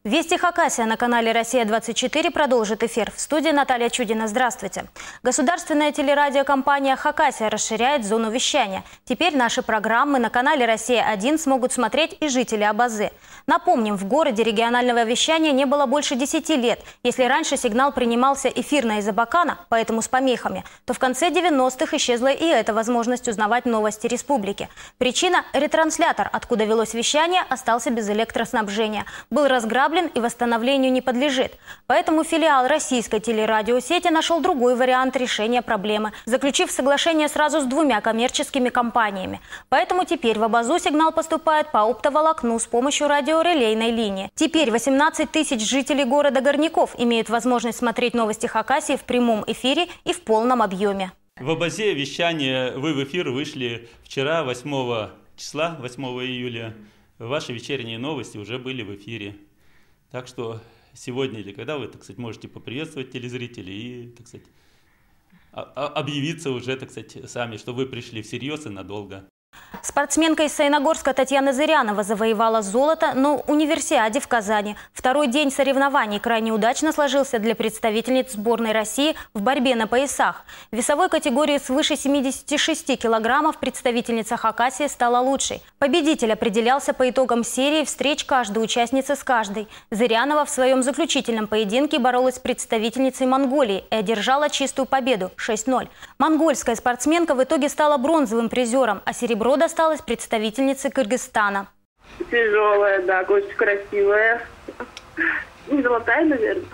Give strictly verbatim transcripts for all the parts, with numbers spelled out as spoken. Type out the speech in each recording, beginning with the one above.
Вести Хакасия на канале «Россия двадцать четыре» продолжит эфир. В студии Наталья Чудина. Здравствуйте. Государственная телерадиокомпания «Хакасия» расширяет зону вещания. Теперь наши программы на канале «Россия один» смогут смотреть и жители Абазы. Напомним, в городе регионального вещания не было больше десяти лет. Если раньше сигнал принимался эфирно из Абакана, поэтому с помехами, то в конце девяностых исчезла и эта возможность узнавать новости республики. Причина – ретранслятор, откуда велось вещание, остался без электроснабжения. Был разграблен и восстановлению не подлежит. Поэтому филиал российской телерадиосети нашел другой вариант решения проблемы, заключив соглашение сразу с двумя коммерческими компаниями. Поэтому теперь в Абазу сигнал поступает по оптоволокну с помощью радиорелейной линии. Теперь восемнадцать тысяч жителей города Горняков имеют возможность смотреть новости Хакасии в прямом эфире и в полном объеме. В Абазе вещание «Вы в эфир» вышли вчера, восьмого числа, восьмого июля. Ваши вечерние новости уже были в эфире. Так что сегодня или когда вы, так сказать, можете поприветствовать телезрителей и, так сказать, объявиться уже, так сказать, сами, что вы пришли всерьез и надолго. Спортсменка из Саяногорска Татьяна Зырянова завоевала золото на универсиаде в Казани. Второй день соревнований крайне удачно сложился для представительниц сборной России в борьбе на поясах. В весовой категории свыше семидесяти шести килограммов представительница Хакасии стала лучшей. Победитель определялся по итогам серии встреч каждой участницы с каждой. Зырянова в своем заключительном поединке боролась с представительницей Монголии и одержала чистую победу – шесть ноль. Монгольская спортсменка в итоге стала бронзовым призером, а серебро досталось представительнице Кыргызстана. Тяжелая, да, очень красивая. Не золотая, наверное.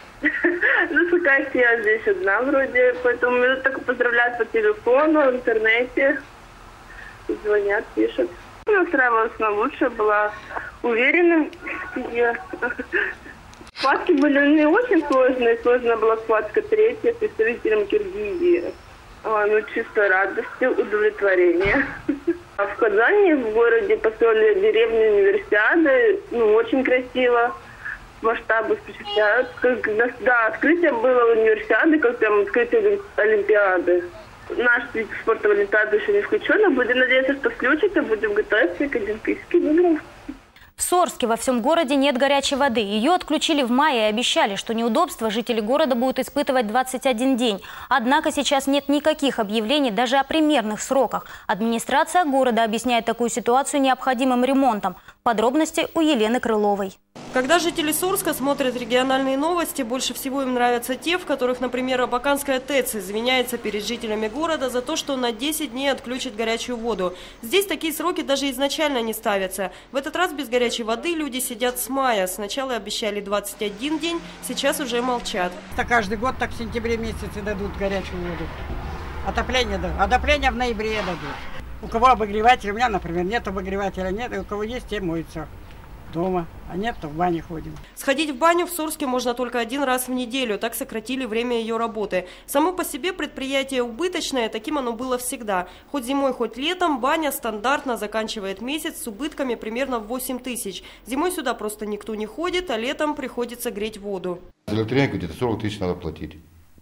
Ну, Хакасия я здесь одна вроде, поэтому меня только поздравляют по телефону, в интернете. Звонят, пишут. Настраивалась на лучшее, была уверена в себе. Схватки были не очень сложные. Сложная была схватка третья с представителем Киргизии. Ну, чисто радости, удовлетворение. А в Казани, в городе, построили деревню универсиады. Ну, очень красиво. Масштабы впечатляют. Как, да, открытие было универсиады, как там открытие Олимпиады. Наш вид спорта в Олимпиаду еще не включен. Будем надеяться, что включится. Будем готовиться к Олимпийским играм. В Сорске во всем городе нет горячей воды. Ее отключили в мае и обещали, что неудобства жители города будут испытывать двадцать один день. Однако сейчас нет никаких объявлений даже о примерных сроках. Администрация города объясняет такую ситуацию необходимым ремонтом. Подробности у Елены Крыловой. Когда жители Сорска смотрят региональные новости, больше всего им нравятся те, в которых, например, Абаканская ТЭЦ извиняется перед жителями города за то, что на десять дней отключат горячую воду. Здесь такие сроки даже изначально не ставятся. В этот раз без горячей воды люди сидят с мая. Сначала обещали двадцать один день, сейчас уже молчат. Так каждый год так в сентябре месяце дадут горячую воду. Отопление дадут. Отопление в ноябре дадут. У кого обогреватель, у меня, например, нет обогревателя, нет, и у кого есть, те моются дома, а нет, то в бане ходим. Сходить в баню в Сорске можно только один раз в неделю, так сократили время ее работы. Само по себе предприятие убыточное, таким оно было всегда. Хоть зимой, хоть летом баня стандартно заканчивает месяц с убытками примерно в восемь тысяч. Зимой сюда просто никто не ходит, а летом приходится греть воду. За электроэнергию где-то сорок тысяч надо платить.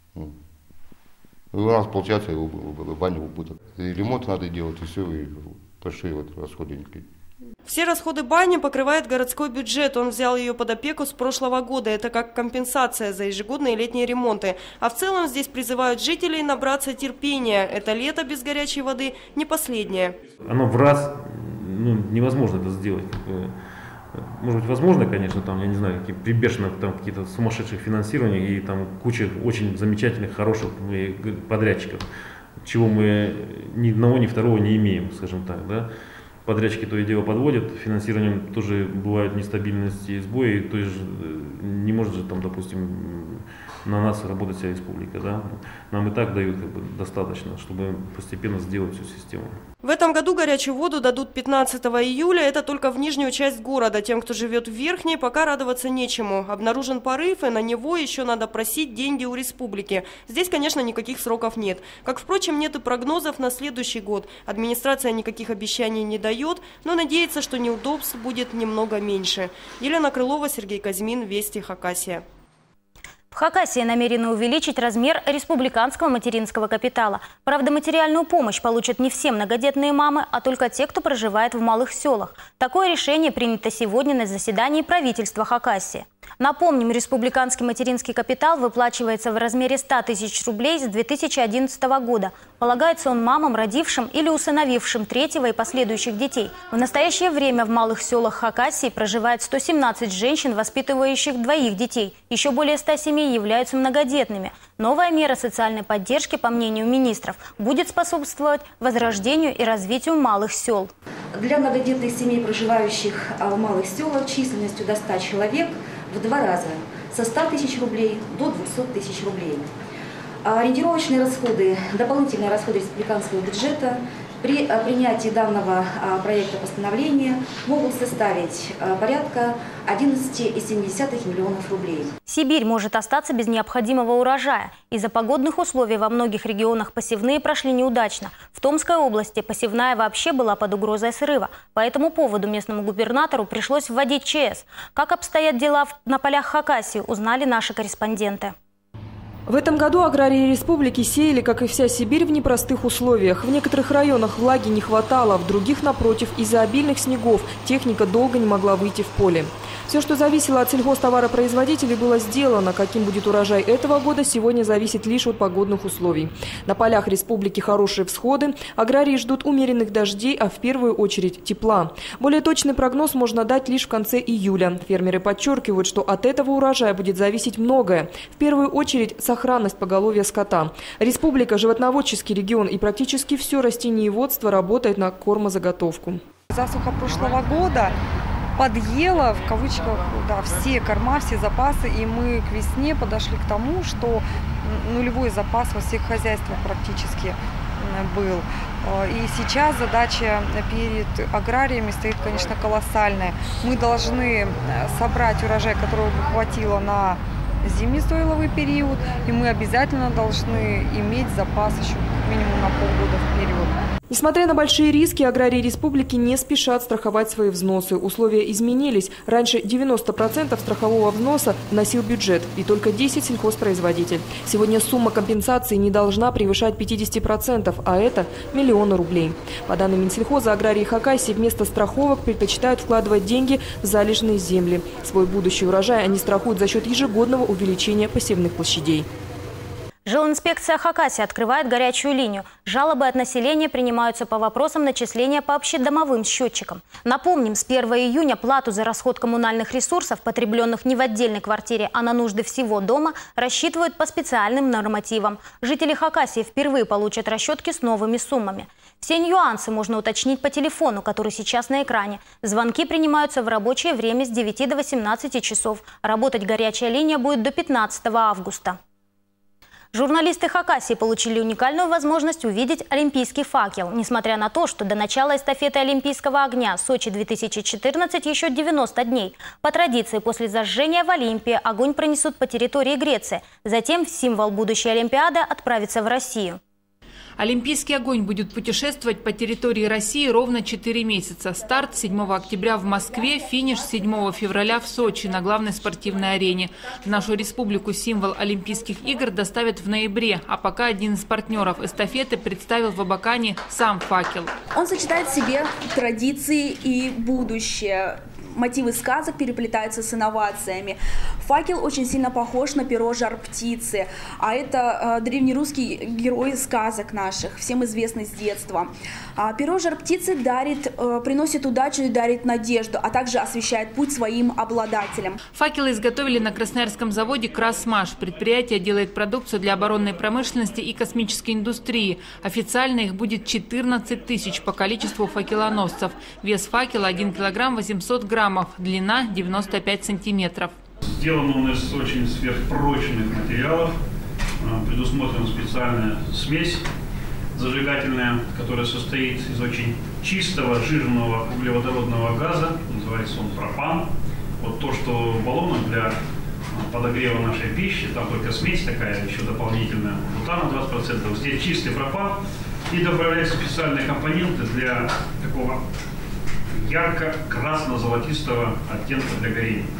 У нас получается баня убыток. И ремонт надо делать, и все, и большие вот расходники. Все расходы бани покрывает городской бюджет. Он взял ее под опеку с прошлого года. Это как компенсация за ежегодные летние ремонты. А в целом здесь призывают жителей набраться терпения. Это лето без горячей воды не последнее. Оно в раз, ну, невозможно это сделать. Может быть, возможно, конечно, там, я не знаю, какие прибежно там какие-то сумасшедшие финансирования и там куча очень замечательных, хороших подрядчиков, чего мы ни одного, ни второго не имеем, скажем так, да. Подрядчики то и дело подводят, финансированием тоже бывают нестабильности и сбои, то есть не может же там, допустим, на нас работать вся республика, да? Нам и так дают как бы достаточно, чтобы постепенно сделать всю систему. В этом году горячую воду дадут пятнадцатого июля, это только в нижнюю часть города. Тем, кто живет в верхней, пока радоваться нечему. Обнаружен порыв, и на него еще надо просить деньги у республики. Здесь, конечно, никаких сроков нет. Как, впрочем, нет и прогнозов на следующий год. Администрация никаких обещаний не дает, но надеется, что неудобств будет немного меньше. Елена Крылова, Сергей Казьмин, Вести Хакасия. В Хакасии намерены увеличить размер республиканского материнского капитала. Правда, материальную помощь получат не все многодетные мамы, а только те, кто проживает в малых селах. Такое решение принято сегодня на заседании правительства Хакасии. Напомним, республиканский материнский капитал выплачивается в размере ста тысяч рублей с две тысячи одиннадцатого года. Полагается он мамам, родившим или усыновившим третьего и последующих детей. В настоящее время в малых селах Хакасии проживает сто семнадцать женщин, воспитывающих двоих детей. Еще более ста семей являются многодетными. Новая мера социальной поддержки, по мнению министров, будет способствовать возрождению и развитию малых сел. Для многодетных семей, проживающих в малых селах численностью до ста человек, в два раза, со ста тысяч рублей до двухсот тысяч рублей. А ориентировочные расходы, дополнительные расходы республиканского бюджета при принятии данного проекта постановления могут составить порядка одиннадцати целых семи десятых миллионов рублей. Сибирь может остаться без необходимого урожая. Из-за погодных условий во многих регионах посевные прошли неудачно. В Томской области посевная вообще была под угрозой срыва. По этому поводу местному губернатору пришлось вводить ЧС. Как обстоят дела на полях Хакасии, узнали наши корреспонденты. В этом году аграрии республики сеяли, как и вся Сибирь, в непростых условиях. В некоторых районах влаги не хватало, в других, напротив, из-за обильных снегов техника долго не могла выйти в поле. Все, что зависело от сельхозтоваропроизводителей, было сделано. Каким будет урожай этого года, сегодня зависит лишь от погодных условий. На полях республики хорошие всходы, аграрии ждут умеренных дождей, а в первую очередь тепла. Более точный прогноз можно дать лишь в конце июля. Фермеры подчеркивают, что от этого урожая будет зависеть многое. В первую очередь сохранность поголовья скота. Республика – животноводческий регион, и практически все растениеводство работает на кормозаготовку. Засуха прошлого года подъела, в кавычках, да, все корма, все запасы, и мы к весне подошли к тому, что нулевой запас во всех хозяйствах практически был. И сейчас задача перед аграриями стоит, конечно, колоссальная. Мы должны собрать урожай, которого бы хватило на зимний-стойловый период, и мы обязательно должны иметь запас еще минимум на полгода вперед. Несмотря на большие риски, аграрии республики не спешат страховать свои взносы. Условия изменились. Раньше девяносто процентов страхового взноса вносил бюджет и только десять процентов сельхозпроизводитель. Сегодня сумма компенсации не должна превышать пятидесяти процентов, а это миллионы рублей. По данным Минсельхоза, аграрии Хакасии вместо страховок предпочитают вкладывать деньги в залежные земли. Свой будущий урожай они страхуют за счет ежегодного увеличения посевных площадей. Жилинспекция Хакасии открывает горячую линию. Жалобы от населения принимаются по вопросам начисления по общедомовым счетчикам. Напомним, с первого июня плату за расход коммунальных ресурсов, потребленных не в отдельной квартире, а на нужды всего дома, рассчитывают по специальным нормативам. Жители Хакасии впервые получат расчетки с новыми суммами. Все нюансы можно уточнить по телефону, который сейчас на экране. Звонки принимаются в рабочее время с девяти до восемнадцати часов. Работать горячая линия будет до пятнадцатого августа. Журналисты Хакасии получили уникальную возможность увидеть олимпийский факел. Несмотря на то, что до начала эстафеты Олимпийского огня Сочи две тысячи четырнадцать еще девяносто дней. По традиции, после зажжения в Олимпии огонь пронесут по территории Греции. Затем символ будущей Олимпиады отправится в Россию. Олимпийский огонь будет путешествовать по территории России ровно четыре месяца. Старт седьмого октября в Москве, финиш седьмого февраля в Сочи на главной спортивной арене. В нашу республику символ Олимпийских игр доставят в ноябре, а пока один из партнеров эстафеты представил в Абакане сам факел. Он сочетает в себе традиции и будущее. Мотивы сказок переплетаются с инновациями. Факел очень сильно похож на перо жар-птицы, а это э, древнерусский герой сказок наших, всем известный с детства. А, перо жар-птицы дарит, э, приносит удачу и дарит надежду, а также освещает путь своим обладателям. Факелы изготовили на красноярском заводе «Красмаш». Предприятие делает продукцию для оборонной промышленности и космической индустрии. Официально их будет четырнадцать тысяч по количеству факелоносцев. Вес факела один килограмм восемьсот граммов. Длина девяносто пять сантиметров. Сделан он из очень сверхпрочных материалов. Предусмотрена специальная смесь зажигательная, которая состоит из очень чистого жирного углеводородного газа. Называется он пропан. Вот то, что в баллонах для подогрева нашей пищи, там только смесь такая еще дополнительная, бутана двадцать процентов. Здесь чистый пропан и добавляются специальные компоненты для такого ярко-красно-золотистого оттенка для горения.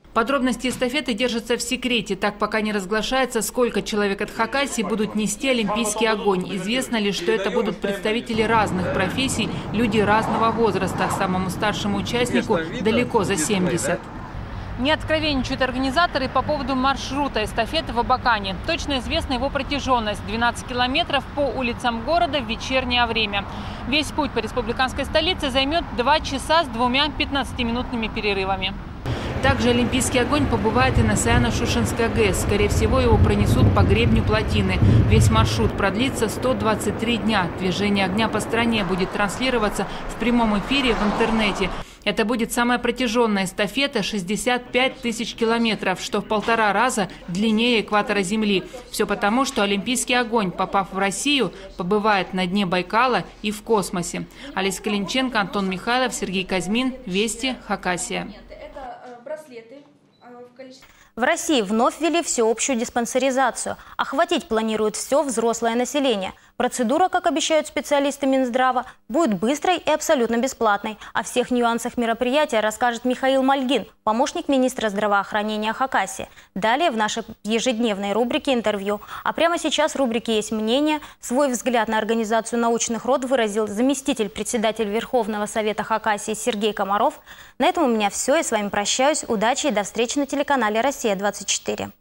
Подробности эстафеты держатся в секрете. Так пока не разглашается, сколько человек от Хакасии будут нести олимпийский огонь. Известно лишь, что это будут представители разных профессий, люди разного возраста. Самому старшему участнику далеко за семьдесят. Не откровенничают организаторы по поводу маршрута эстафеты в Абакане. Точно известна его протяженность – двенадцать километров по улицам города в вечернее время. Весь путь по республиканской столице займет два часа с двумя пятнадцатиминутными перерывами. Также олимпийский огонь побывает и на Саяно-Шушенской ГЭС. Скорее всего, его пронесут по гребню плотины. Весь маршрут продлится сто двадцать три дня. Движение огня по стране будет транслироваться в прямом эфире в интернете. Это будет самая протяженная эстафета – шестьдесят пять тысяч километров, что в полтора раза длиннее экватора Земли. Все потому, что олимпийский огонь, попав в Россию, побывает на дне Байкала и в космосе. Олеся Калинченко, Антон Михайлов, Сергей Казьмин. Вести, Хакасия. В России вновь ввели всеобщую диспансеризацию. Охватить планируют все взрослое население. Процедура, как обещают специалисты Минздрава, будет быстрой и абсолютно бесплатной. О всех нюансах мероприятия расскажет Михаил Мальгин, помощник министра здравоохранения Хакасии. Далее в нашей ежедневной рубрике «Интервью». А прямо сейчас в рубрике «Есть мнение». Свой взгляд на организацию научных род выразил заместитель председателя Верховного Совета Хакасии Сергей Комаров. На этом у меня все. Я с вами прощаюсь. Удачи и до встречи на телеканале «Россия двадцать четыре».